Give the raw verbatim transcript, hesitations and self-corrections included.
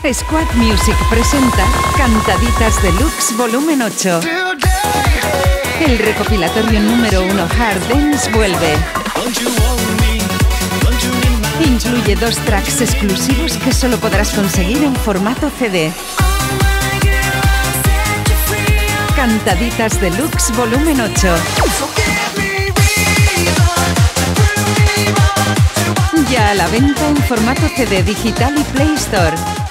Squad Music presenta Cantaditas Deluxe Volumen ocho. El recopilatorio número uno Hard Dance vuelve. Incluye dos tracks exclusivos que solo podrás conseguir en formato C D. Cantaditas Deluxe Volumen ocho. Ya a la venta en formato C D digital y Play Store.